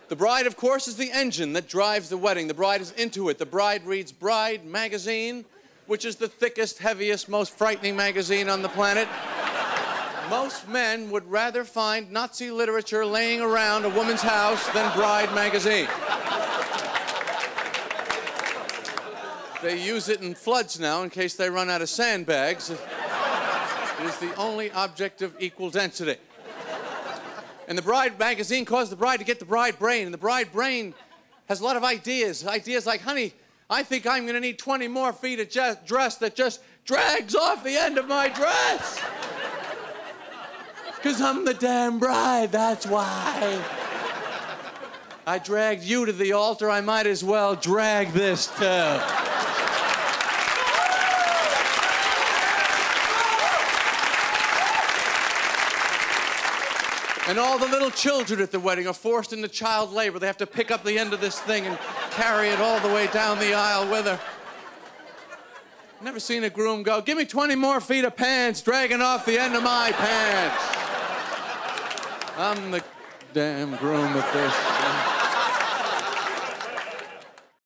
The bride, of course, is the engine that drives the wedding. The bride is into it. The bride reads Bride magazine, which is the thickest, heaviest, most frightening magazine on the planet. Most men would rather find Nazi literature laying around a woman's house than Bride magazine. They use it in floods now in case they run out of sandbags. It is the only object of equal density. And the Bride magazine caused the bride to get the bride brain, and the bride brain has a lot of ideas. Ideas like, honey, I think I'm gonna need 20 more feet of dress that just drags off the end of my dress. 'Cause I'm the damn bride, that's why. I dragged you to the altar, I might as well drag this too. And all the little children at the wedding are forced into child labor. They have to pick up the end of this thing and carry it all the way down the aisle with her. Never seen a groom go, give me 20 more feet of pants dragging off the end of my pants. I'm the damn groom at this.